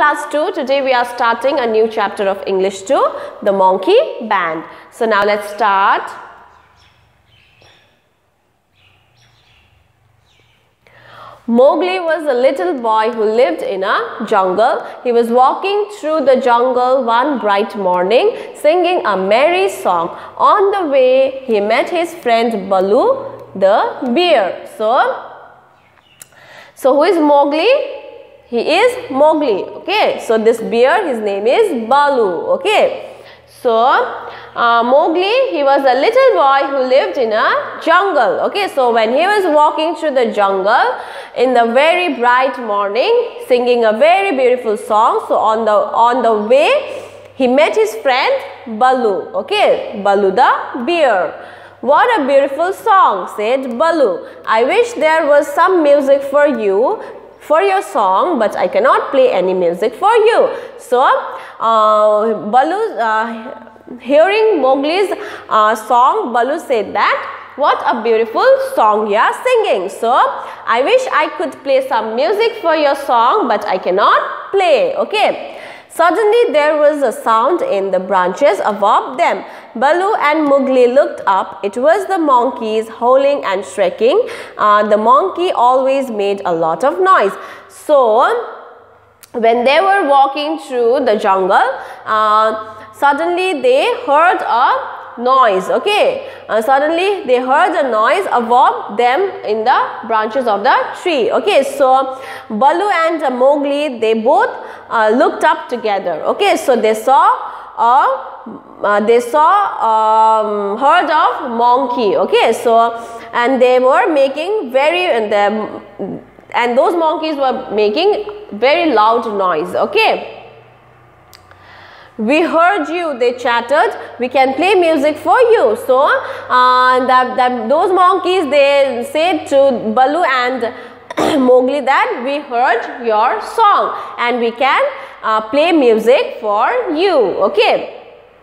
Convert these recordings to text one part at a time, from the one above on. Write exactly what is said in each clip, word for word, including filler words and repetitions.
class two. Today we are starting a new chapter of English two, the Monkey Band. So now let's start. Mowgli was a little boy who lived in a jungle. He was walking through the jungle one bright morning, singing a merry song. On the way, he met his friend Baloo the bear. So, so who is Mowgli? He is Mowgli. Okay. So this bear, his name is Baloo. Okay. So, uh, Mowgli, he was a little boy who lived in a jungle. Okay, so when he was walking through the jungle in the very bright morning, singing a very beautiful song. So on the on the way, he met his friend Baloo. Okay, Baloo the bear. What a beautiful song, said Baloo. I wish there was some music for you. For your song, but I cannot play any music for you. So, uh, Baloo, uh, hearing Mowgli's uh, song, Baloo said that, what a beautiful song you are singing. So, I wish I could play some music for your song, but I cannot play. Okay. Suddenly, there was a sound in the branches above them. Baloo and Mowgli looked up. It was the monkeys howling and shrieking. Uh, the monkey always made a lot of noise. So, when they were walking through the jungle, uh, suddenly they heard a noise. Okay, uh, suddenly they heard a noise above them in the branches of the tree. Okay, so Baloo and uh, Mowgli, they both uh, looked up together. Okay, so they saw a uh, they saw um, herd of monkey. Okay, so and they were making very and the, and those monkeys were making very loud noise. Okay. We heard you, they chattered. We can play music for you. So, uh, that, that those monkeys, they said to Baloo and Mowgli that we heard your song and we can uh, play music for you. Okay.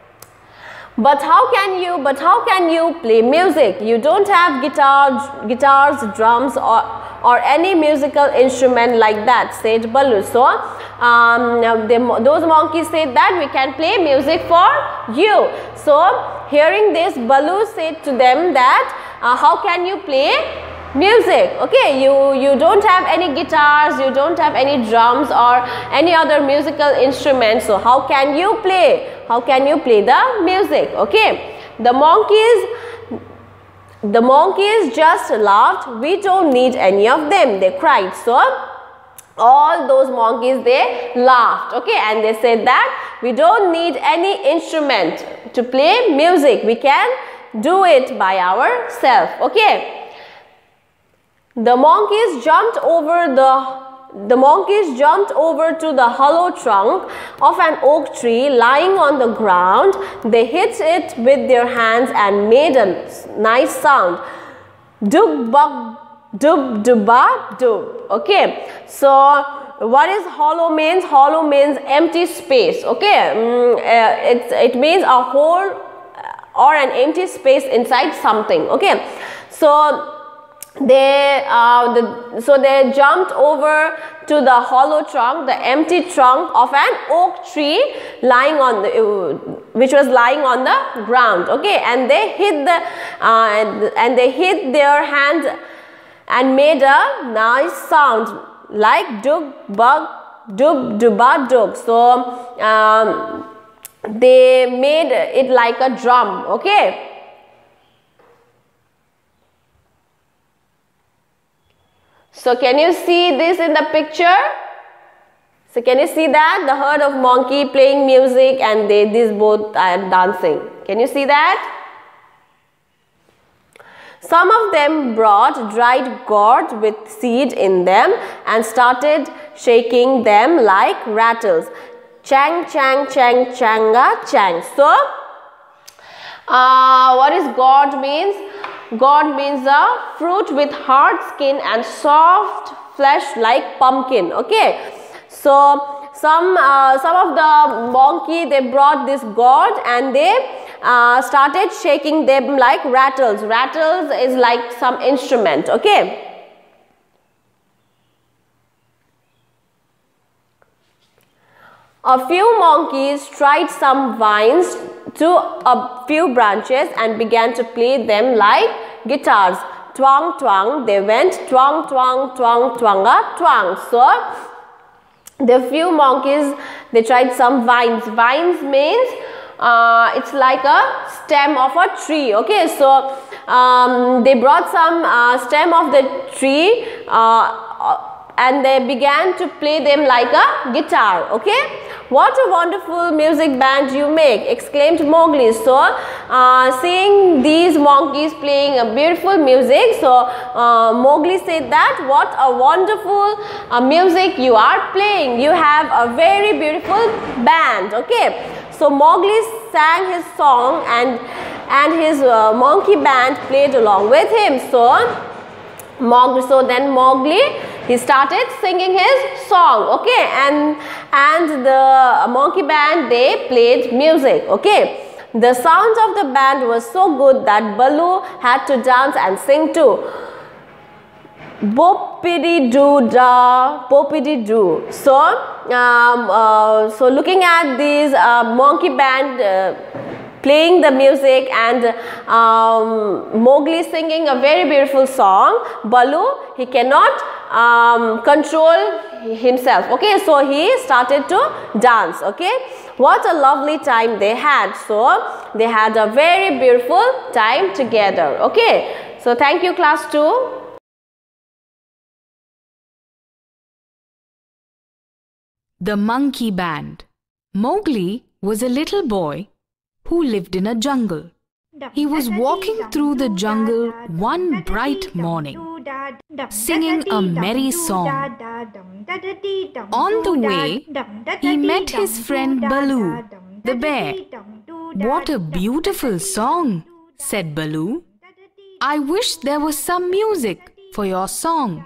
But how can you, but how can you play music? You don't have guitars, guitars, drums or, or any musical instrument like that, said Baloo. So, um, they, those monkeys said that we can play music for you. So, hearing this, Baloo said to them that uh, how can you play music? Okay, you, you don't have any guitars, you don't have any drums or any other musical instruments. So, how can you play? How can you play the music? Okay, the monkeys, the monkeys just laughed. We don't need any of them, they cried. So, all those monkeys, they laughed. Okay, and they said that we don't need any instrument to play music. We can do it by ourselves. Okay. The monkeys jumped over the The monkeys jumped over to the hollow trunk of an oak tree lying on the ground. They hit it with their hands and made a nice sound. Dub bug dub duba dub. Okay. So what is hollow means? Hollow means empty space. Okay. Mm, uh, it, it means a hole or an empty space inside something. Okay. So They uh, the, so they jumped over to the hollow trunk, the empty trunk of an oak tree lying on the, uh, which was lying on the ground. Okay, and they hit the uh, and they hit their hands and made a nice sound like dug bug dub duba dug. So um, they made it like a drum. Okay. So can you see this in the picture? So can you see that? The herd of monkey playing music and they these both are dancing. Can you see that? Some of them brought dried gourds with seed in them and started shaking them like rattles. Chang, chang, chang, changa, chang. So, uh, what is gourd means? Gourd means a fruit with hard skin and soft flesh like pumpkin. Okay, so some uh, some of the monkey, they brought this gourd and they uh, started shaking them like rattles. Rattles is like some instrument. Okay. A few monkeys tried some vines to a few branches and began to play them like guitars. Twang, twang, they went twang, twang, twang, twanga, twang. So, the few monkeys, they tried some vines. Vines means uh, it's like a stem of a tree. Okay, so um, they brought some uh, stem of the tree uh, and they began to play them like a guitar. Okay. What a wonderful music band you make, exclaimed Mowgli. So, uh, seeing these monkeys playing a beautiful music, so uh, Mowgli said that, what a wonderful uh, music you are playing. You have a very beautiful band. Okay. So, Mowgli sang his song and, and his uh, monkey band played along with him. So, Mowgli, so then Mowgli, he started singing his song, okay, and and the monkey band, they played music, okay. The sounds of the band was so good that Baloo had to dance and sing too. Boppity doo da, boppity doo. So, um, uh, so looking at these uh, monkey band uh, playing the music and um, Mowgli singing a very beautiful song, Baloo, he cannot um, control himself. Okay, so he started to dance. Okay, what a lovely time they had. So they had a very beautiful time together. Okay, so thank you, class two. The Monkey Band. Mowgli was a little boy who lived in a jungle. He was walking through the jungle one bright morning, singing a merry song. On the way, he met his friend Baloo, the bear. "What a beautiful song," said Baloo. "I wish there was some music for your song.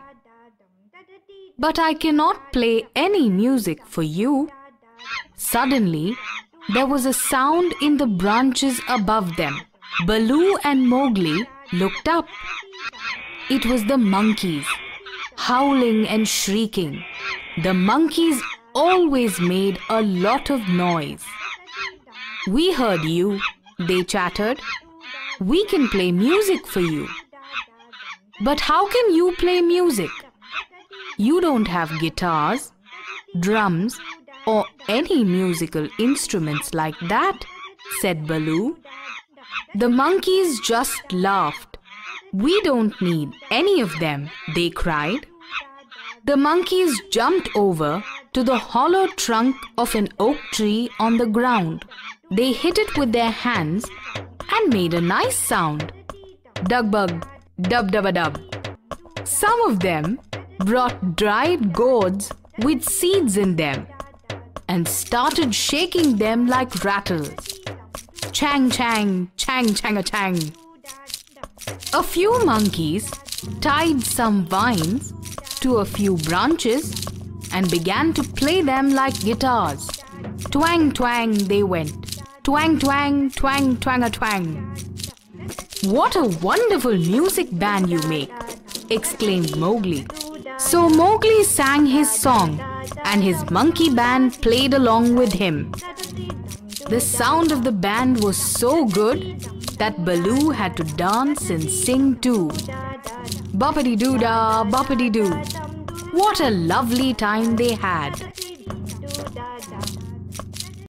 But I cannot play any music for you." Suddenly, there was a sound in the branches above them. Baloo and Mowgli looked up. It was the monkeys, howling and shrieking. The monkeys always made a lot of noise. "We heard you," they chattered. "We can play music for you." "But how can you play music? You don't have guitars, drums, or any musical instruments like that," said Baloo. The monkeys just laughed. "We don't need any of them," they cried. The monkeys jumped over to the hollow trunk of an oak tree on the ground. They hit it with their hands and made a nice sound. Dug-bug, dub-dub-a-dub. Some of them brought dried gourds with seeds in them and started shaking them like rattles. Chang chang, chang chang a chang. A few monkeys tied some vines to a few branches and began to play them like guitars. Twang twang they went. Twang twang, twang twang a twang. "What a wonderful music band you make," exclaimed Mowgli. So Mowgli sang his song and his monkey band played along with him. The sound of the band was so good that Baloo had to dance and sing too. Boppity-doo-dah, boppity-doo. What a lovely time they had.